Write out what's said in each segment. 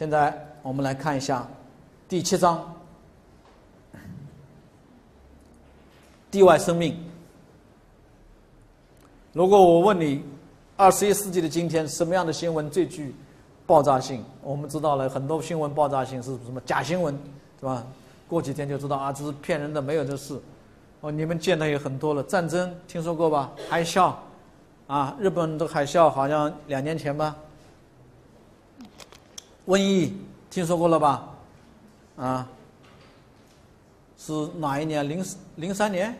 现在我们来看一下第7章，地外生命。如果我问你，21世纪的今天，什么样的新闻最具爆炸性？我们知道了很多新闻爆炸性是什么？假新闻，对吧？过几天就知道啊，这是骗人的，没有这事。哦，你们见的也很多了，战争听说过吧？海啸，啊，日本的海啸好像2年前吧。瘟疫听说过了吧？啊，是哪一年？03年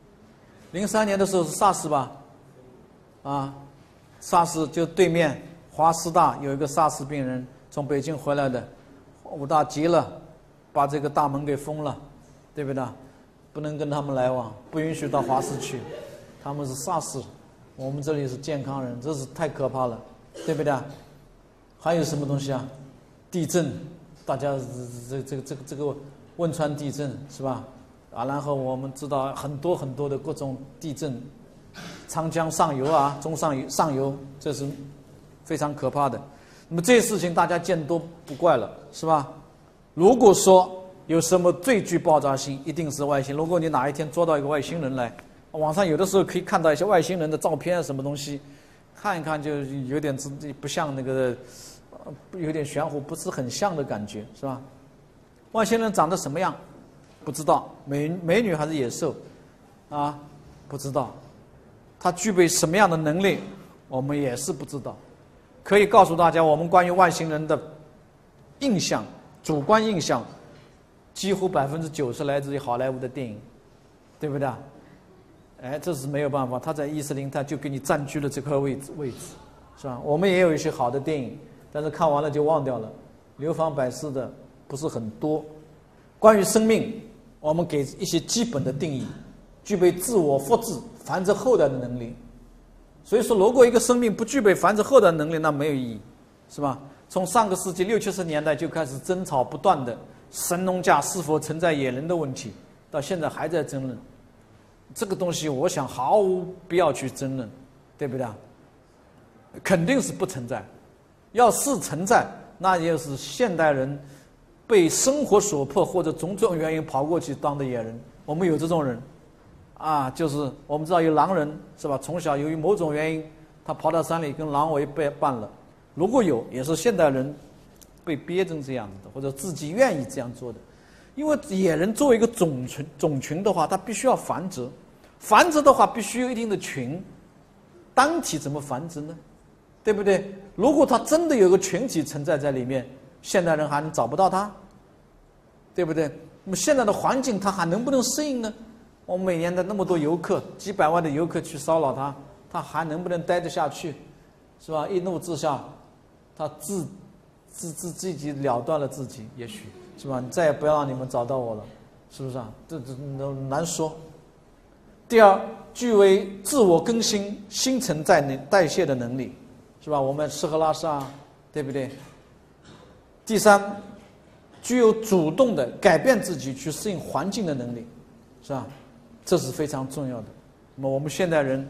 ？03年的时候是 SARS 吧？啊 ，SARS 就对面华师大有一个 SARS 病人从北京回来的，武大急了，把这个大门给封了，对不对？不能跟他们来往，不允许到华师去，他们是 SARS， 我们这里是健康人，这是太可怕了，对不对？还有什么东西啊？地震，大家这个汶川地震是吧？啊，然后我们知道很多很多的各种地震，长江上游啊，中上游，这是非常可怕的。那么这些事情大家见多不怪了，是吧？如果说有什么最具爆炸性，一定是外星。如果你哪一天捉到一个外星人来，网上有的时候可以看到一些外星人的照片啊，什么东西，看一看就有点不像那个，有点玄乎，不是很像的感觉，是吧？外星人长得什么样？不知道，美女还是野兽，啊，不知道。他具备什么样的能力，我们也是不知道。可以告诉大家，我们关于外星人的印象，主观印象，几乎90%来自于好莱坞的电影，对不对？哎，这是没有办法，他在伊斯林他就给你占据了这块位置，是吧？我们也有一些好的电影，但是看完了就忘掉了，流芳百世的不是很多。关于生命，我们给一些基本的定义，具备自我复制、繁殖后代的能力。所以说，如果一个生命不具备繁殖后代的能力，那没有意义，是吧？从上个世纪60、70年代就开始争吵不断的神农架是否存在野人的问题，到现在还在争论。这个东西，我想毫无必要去争论，对不对？肯定是不存在。要是存在，那也是现代人被生活所迫或者种种原因跑过去当的野人。我们有这种人。啊，就是我们知道有狼人是吧？从小由于某种原因，他跑到山里跟狼为伴了。如果有，也是现代人被憋成这样子的，或者自己愿意这样做的。因为野人作为一个种群的话，它必须要繁殖，繁殖的话必须有一定的群，单体怎么繁殖呢？对不对？如果它真的有个群体存在在里面，现代人还能找不到它，对不对？那么现在的环境它还能不能适应呢？我们每年的那么多游客，几百万的游客去骚扰他，他还能不能待得下去？是吧？一怒之下，他自己了断了自己，也许是吧？再也不要让你们找到我了，是不是啊？这难说。第二，具备自我更新、新陈代谢的能力，是吧？我们吃喝拉撒，对不对？第三，具有主动的改变自己去适应环境的能力，是吧？这是非常重要的。那么我们现代人，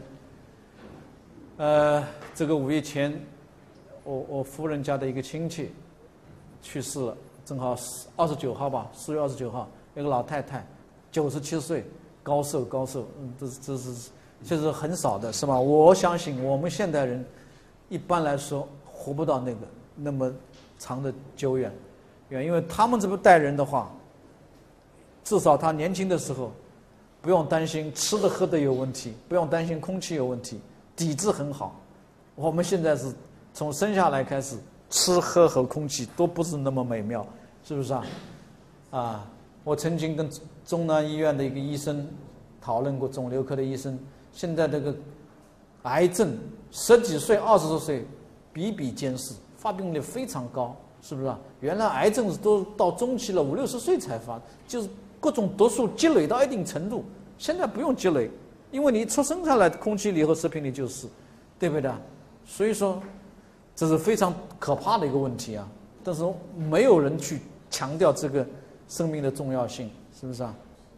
这个5月前，我夫人家的一个亲戚去世了，正好29号吧，4月29号，一个老太太，97岁，高寿，这是确实很少的，是吧？我相信我们现代人一般来说活不到那么长的久远，因为他们这么代人的话，至少他年轻的时候。不用担心吃的喝的有问题，不用担心空气有问题，底子很好。我们现在是从生下来开始，吃喝和空气都不是那么美妙，是不是啊？啊，我曾经跟中南医院的一个医生讨论过，肿瘤科的医生，现在这个癌症10几岁、20多岁比比皆是，发病率非常高，是不是啊？原来癌症都到中期了，50、60岁才发，就是各种毒素积累到一定程度。现在不用积累，因为你出生下来空气里和食品里就是，对不对？所以说这是非常可怕的一个问题啊！但是没有人去强调这个生命的重要性，是不是啊？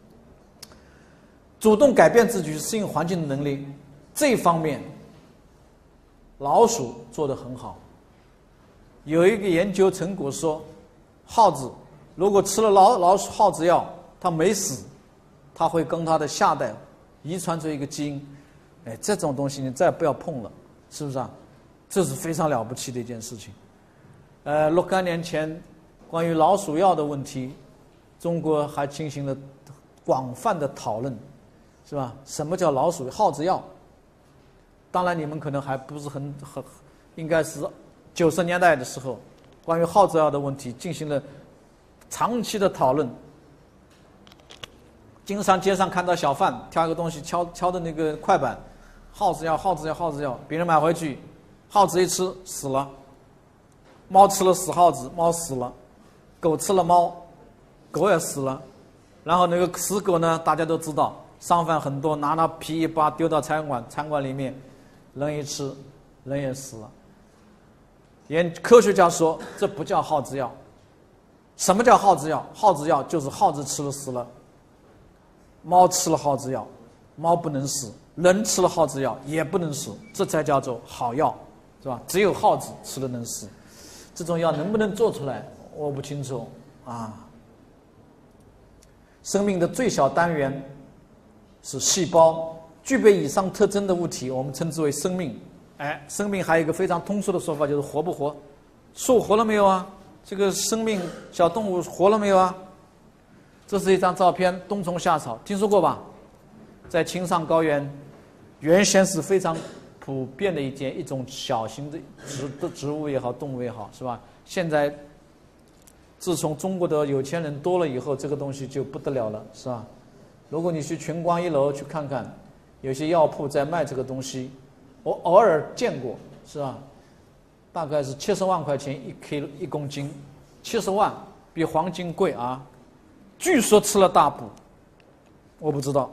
主动改变自己去适应环境的能力，这一方面老鼠做得很好。有一个研究成果说， 耗子如果吃了老鼠耗子药，它没死，它会跟它的下代遗传出一个基因。哎，这种东西你再不要碰了，是不是啊？这是非常了不起的一件事情。若干年前，关于老鼠药的问题，中国还进行了广泛的讨论，是吧？什么叫老鼠耗子药？当然，你们可能还不是很，应该是90年代的时候，关于耗子药的问题进行了长期的讨论。经常街上看到小贩挑一个东西，敲的那个快板，耗子药，耗子药，耗子药，别人买回去，耗子一吃死了，猫吃了死耗子，猫死了，狗吃了猫，狗也死了，然后那个死狗呢，大家都知道，商贩很多拿皮一扒丢到餐馆里面，人一吃，人也死了。科学家说这不叫耗子药。什么叫耗子药？耗子药就是耗子吃了死了，猫吃了耗子药，猫不能死，人吃了耗子药也不能死，这才叫做好药，是吧？只有耗子吃了能死，这种药能不能做出来，我不清楚啊。生命的最小单元是细胞，具备以上特征的物体，我们称之为生命。哎，生命还有一个非常通俗的说法，就是活不活？树活了没有啊？这个生命小动物活了没有啊？这是一张照片，冬虫夏草，听说过吧？在青藏高原，原先是非常普遍的一种小型的植物也好，动物也好，是吧？现在自从中国的有钱人多了以后，这个东西就不得了了，是吧？如果你去群光1楼去看看，有些药铺在卖这个东西，我偶尔见过，是吧？大概是70万块钱1公斤，70万比黄金贵啊！据说吃了大补，我不知道，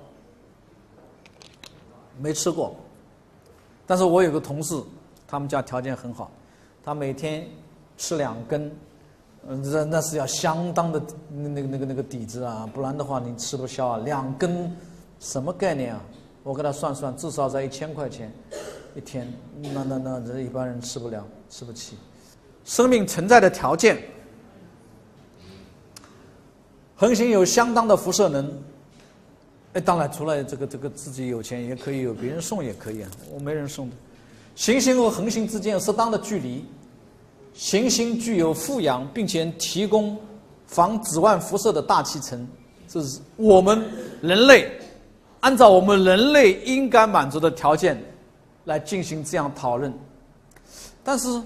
没吃过。但是我有个同事，他们家条件很好，他每天吃2根，那是要相当的那个底子啊，不然的话你吃不消啊。2根什么概念啊？我给他算算，至少在1000块钱一天，那这一般人吃不了，吃不起。生命存在的条件，恒星有相当的辐射能。当然除了这个自己有钱，也可以有别人送也可以啊，我没人送的。行星和恒星之间有适当的距离，行星具有富氧并且提供防紫外辐射的大气层，这是我们人类按照我们人类应该满足的条件来进行这样讨论。但是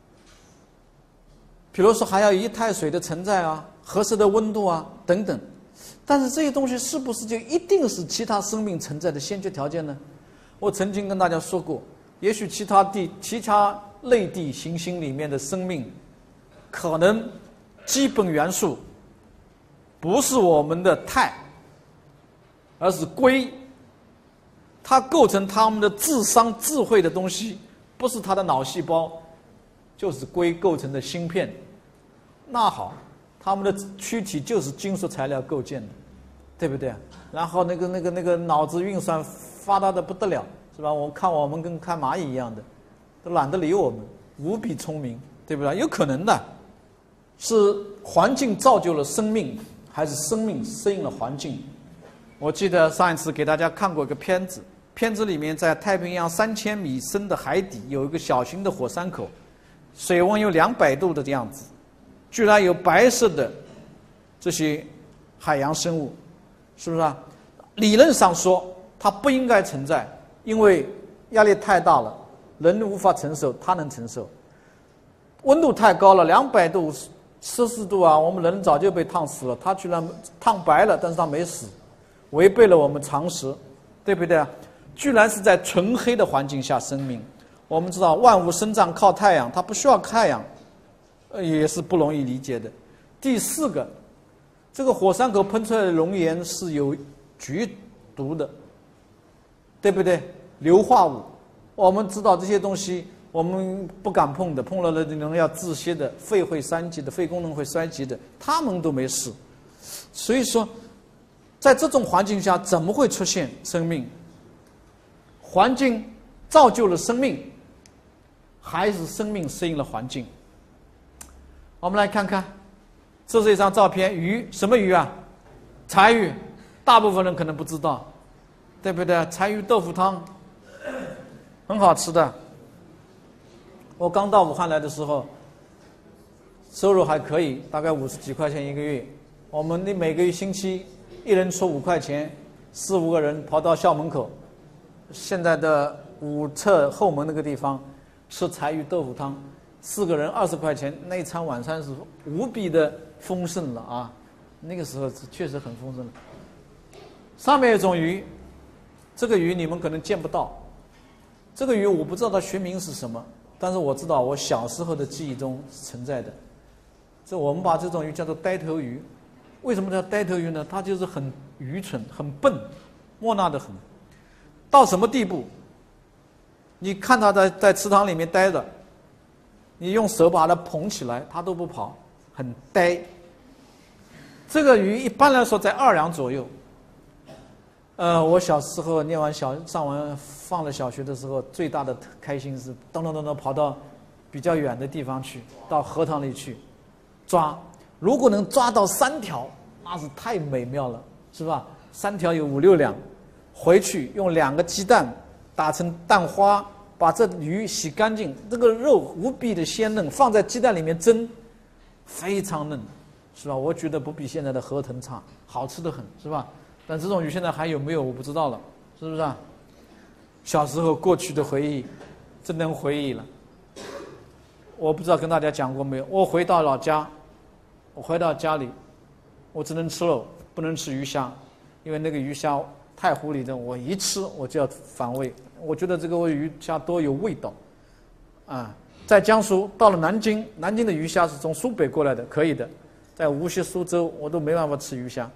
比如说还要液态水的存在啊，合适的温度啊等等，但是这些东西是不是就一定是其他生命存在的先决条件呢？我曾经跟大家说过，也许其他类地行星里面的生命可能基本元素不是我们的钛，而是硅，它构成他们的智商智慧的东西不是它的脑细胞，就是硅构成的芯片。那好，他们的躯体就是金属材料构建的，对不对？然后那个脑子运算发达的不得了，是吧？我们跟看蚂蚁一样的，都懒得理我们，无比聪明，对不对？有可能的，是环境造就了生命，还是生命适应了环境？我记得上一次给大家看过一个片子，片子里面在太平洋3000米深的海底有一个小型的火山口，水温有200度的样子，居然有白色的这些海洋生物，是不是啊？理论上说它不应该存在，因为压力太大了，人无法承受，它能承受。温度太高了，200度摄氏度啊，我们人早就被烫死了，它居然烫白了，但是它没死，违背了我们常识，对不对啊？居然是在纯黑的环境下生命。我们知道万物生长靠太阳，它不需要太阳，也是不容易理解的。第4个，这个火山口喷出来的熔岩是有剧毒的，对不对？硫化物，我们知道这些东西我们不敢碰的，碰了人要窒息的，肺会三级的，肺功能会衰竭的，他们都没事。所以说在这种环境下怎么会出现生命？环境造就了生命，还是生命适应了环境？我们来看看这是一张照片，鱼什么鱼啊？柴鱼，大部分人可能不知道，对不对？柴鱼豆腐汤很好吃的。我刚到武汉来的时候，收入还可以，大概50几块钱一个月。我们的每个星期一人出5块钱，4、5个人跑到校门口，现在的武侧后门那个地方吃柴鱼豆腐汤，4个人20块钱，那一餐晚餐是无比的丰盛了啊！那个时候确实很丰盛了。上面有一种鱼，这个鱼你们可能见不到，这个鱼我不知道它学名是什么，但是我知道我小时候的记忆中存在的。这我们把这种鱼叫做呆头鱼。为什么叫呆头鱼呢？它就是很愚蠢、很笨，木讷的很。到什么地步？你看它在池塘里面待着，你用手把它捧起来，它都不跑，很呆。这个鱼一般来说在2两左右。我小时候放了小学的时候，最大的开心是噔噔噔噔跑到比较远的地方去，到河塘里去抓。如果能抓到3条，那是太美妙了，是吧？3条有5、6两，回去用2个鸡蛋打成蛋花，把这鱼洗干净，这个肉无比的鲜嫩，放在鸡蛋里面蒸，非常嫩，是吧？我觉得不比现在的河豚差，好吃得很，是吧？但这种鱼现在还有没有我不知道了，是不是啊？小时候过去的回忆，真能回忆了。我不知道跟大家讲过没有，我回到老家，我回到家里，我只能吃肉，不能吃鱼虾，因为那个鱼虾太狐狸的，我一吃我就要反胃。我觉得这个鱼虾多有味道，啊，在江苏到了南京，南京的鱼虾是从苏北过来的，可以的，在无锡、苏州我都没办法吃鱼虾。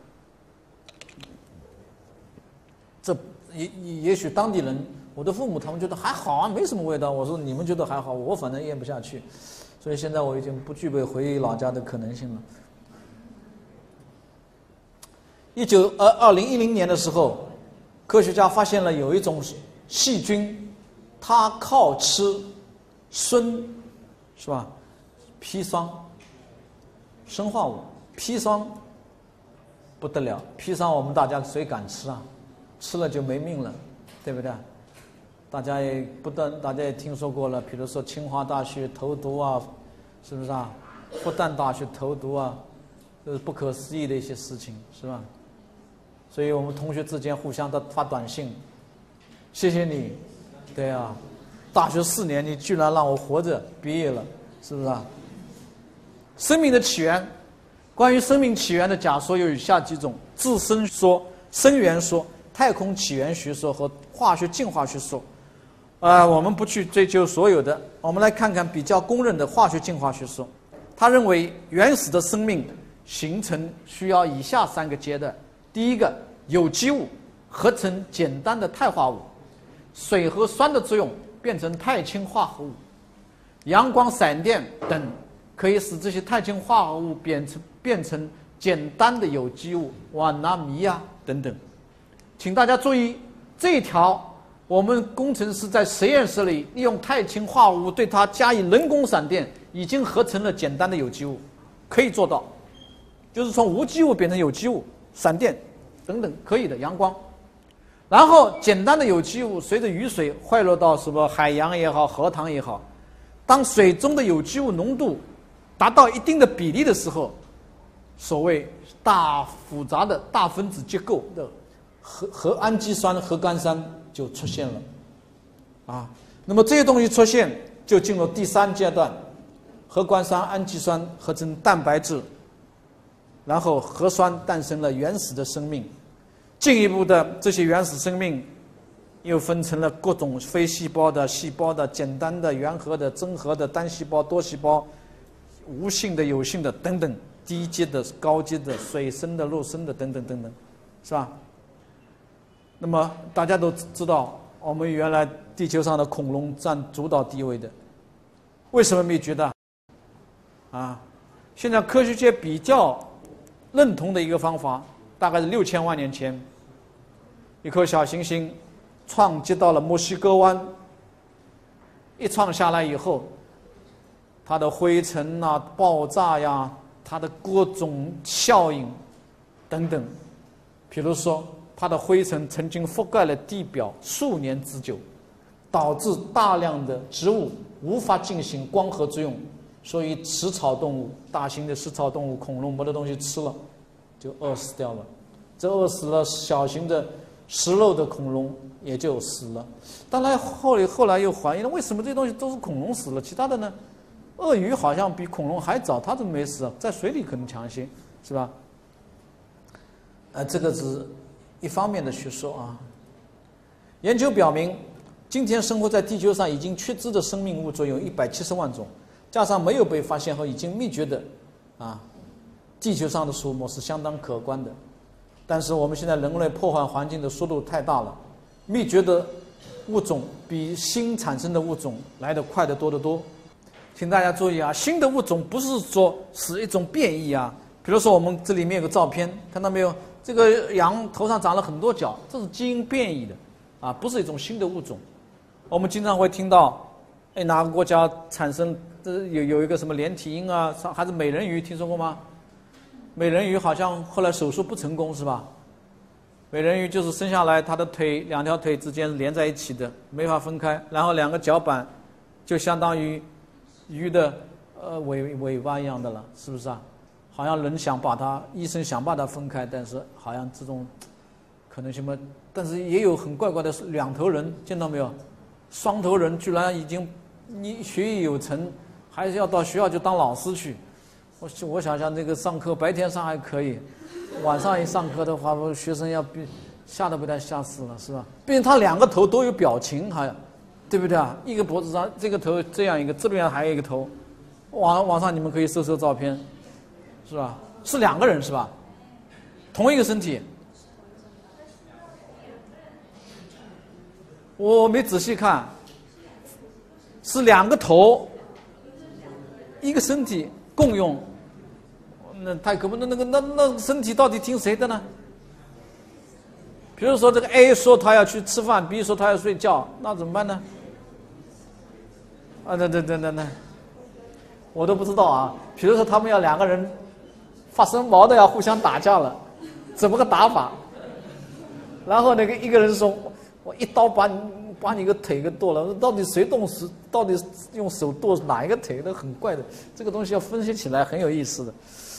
这也许当地人，我的父母他们觉得还好啊，没什么味道。我说你们觉得还好，我反正咽不下去，所以现在我已经不具备回老家的可能性了。2010年的时候，科学家发现了有一种细菌，它靠吃砷，是吧？砒霜，生化物，砒霜不得了，砒霜我们大家谁敢吃啊？吃了就没命了，对不对？大家也听说过了，比如说清华大学投毒啊，是不是啊？复旦大学投毒啊，这是不可思议的一些事情，是吧？所以我们同学之间互相的发短信，谢谢你，对啊，大学4年你居然让我活着毕业了，是不是啊？生命的起源，关于生命起源的假说有以下几种：自身说、生源说、太空起源学说和化学进化学说。我们不去追究所有的，我们来看看比较公认的化学进化学说。他认为原始的生命形成需要以下3个阶段：第一个，有机物合成简单的碳化物，水和酸的作用变成钛氢化合物，阳光、闪电等可以使这些钛氢化合物变成简单的有机物，瓦纳米啊等等。请大家注意，这一条我们工程师在实验室里利用钛氢化合物对它加以人工闪电，已经合成了简单的有机物，可以做到，就是从无机物变成有机物，闪电等等可以的，阳光。然后简单的有机物随着雨水坏落到什么海洋也好，河塘也好，当水中的有机物浓度达到一定的比例的时候，所谓大复杂的大分子结构的核氨基酸、核苷酸就出现了，啊，那么这些东西出现就进入第3阶段，核苷酸、氨基酸合成蛋白质，然后核酸诞生了原始的生命。进一步的，这些原始生命又分成了各种非细胞的、细胞的、简单的、原核的、真核的、单细胞、多细胞、无性的、有性的等等，低阶的、高阶的、水生的、肉生的等等等等，是吧？那么大家都知道，我们原来地球上的恐龙占主导地位的，为什么灭绝的？啊，现在科学界比较认同的一个方法，大概是6000万年前，一颗小行星撞击到了墨西哥湾，一撞下来以后，它的灰尘啊、爆炸呀它的各种效应等等，比如说它的灰尘曾经覆盖了地表数年之久，导致大量的植物无法进行光合作用，所以食草动物、大型的食草动物、恐龙没的东西吃了，就饿死掉了。这饿死了，小型的食肉的恐龙也就死了。当然后来又怀疑了，为什么这些东西都是恐龙死了，其他的呢？鳄鱼好像比恐龙还早，它怎么没死啊？在水里可能强些，是吧？这个是一方面的学说啊。研究表明，今天生活在地球上已经确知的生命物种有170万种，加上没有被发现和已经灭绝的地球上的数目是相当可观的。但是我们现在人类破坏环境的速度太大了，灭绝的物种比新产生的物种来得快得多得多。请大家注意啊，新的物种不是说是一种变异啊。比如说我们这里面有个照片，看到没有？这个羊头上长了很多角，这是基因变异的啊，不是一种新的物种。我们经常会听到，哪个国家产生有一个什么连体婴啊，还是美人鱼，听说过吗？美人鱼好像后来手术不成功，是吧？美人鱼就是生下来，它的两条腿之间连在一起的，没法分开，然后两个脚板就相当于鱼的尾巴一样的了，是不是啊？好像医生想把它分开，但是好像这种可能性嘛，但是也有很怪怪的两头人，见到没有？双头人居然已经学艺有成，还是要到学校就当老师去。我想想，这个上课白天上还可以，晚上一上课的话，学生要吓得被他吓死了，是吧？毕竟他两个头都有表情，还对不对啊？一个脖子上这个头这样一个，这边还有一个头，网上你们可以搜照片，是吧？是两个人是吧？同一个身体，我没仔细看，是两个头，一个身体共用。那太可不，那身体到底听谁的呢？比如说这个 A 说他要去吃饭 ，B 说他要睡觉，那怎么办呢？那，我都不知道啊。比如说他们要两个人发生矛盾，要互相打架了，怎么个打法？然后那个一个人说：“我一刀把你个腿给剁了。”到底谁动手？到底用手剁哪一个腿？那很怪的。这个东西要分析起来很有意思的。